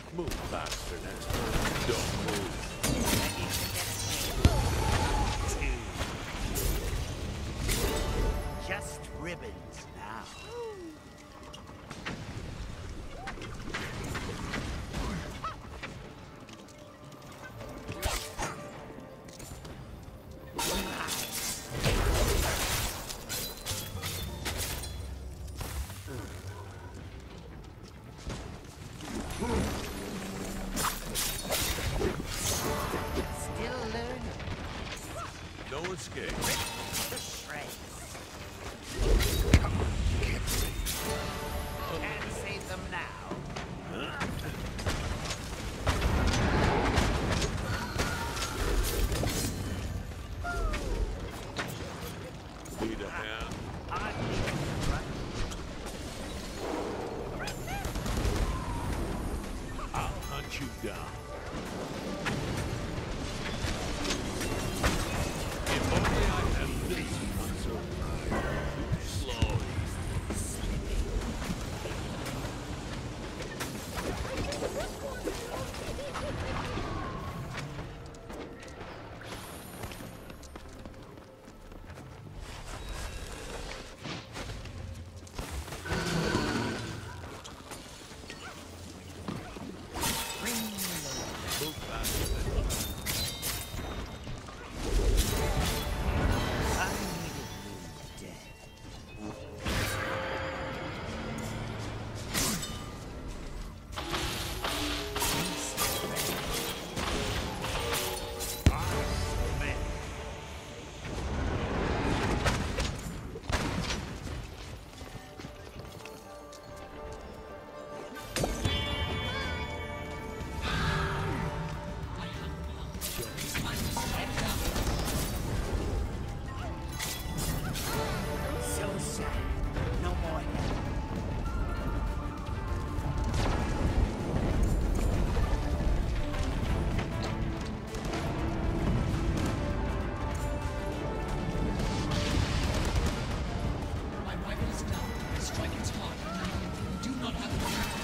Move faster next time. Don't move. Just ribbons now. Still learning. No escape. The shreds. Can't save them now. Need a hand? I need a run. I'll hunt you down. If only I had this muscle. Too slow. Move faster than you. I need a new death. So sad. No more help. My rifle is down. Strike its heart. You do not have the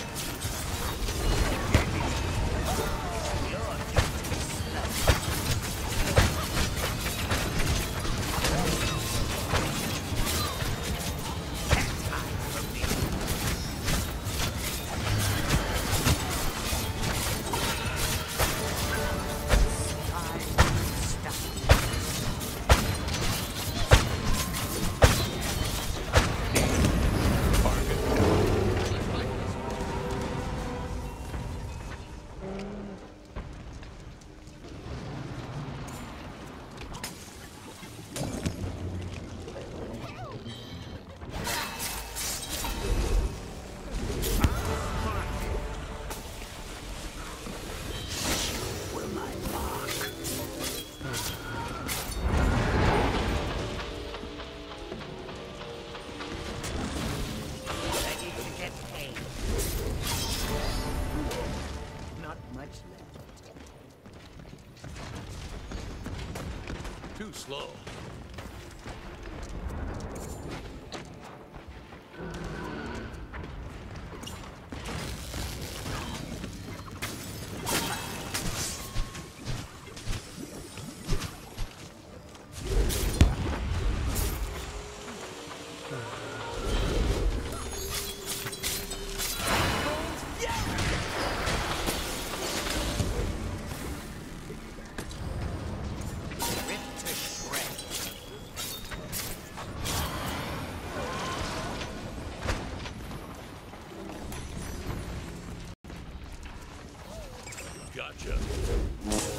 You're just slow. Can't hide from me. Will my mark. Ready to get paid. Not much left. Too slow. Ripped to shreds. Gotcha.